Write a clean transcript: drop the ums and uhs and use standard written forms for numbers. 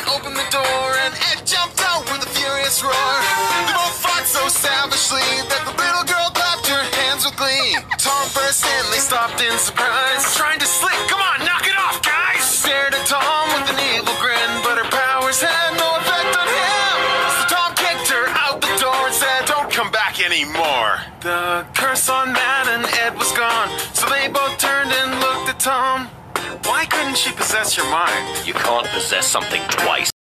opened the door and Ed jumped out with a furious roar. They both fought so savagely that the little girl clapped her hands with glee. Tom burst in, they stopped in surprise. Trying to slip, come on, knock it off, guys! Stared at Tom with an evil grin, but her powers had no effect on him. So Tom kicked her out the door and said, don't come back anymore. The curse on Matt and Ed was gone, so they both turned and looked at Tom. Why couldn't she possess your mind? You can't possess something twice.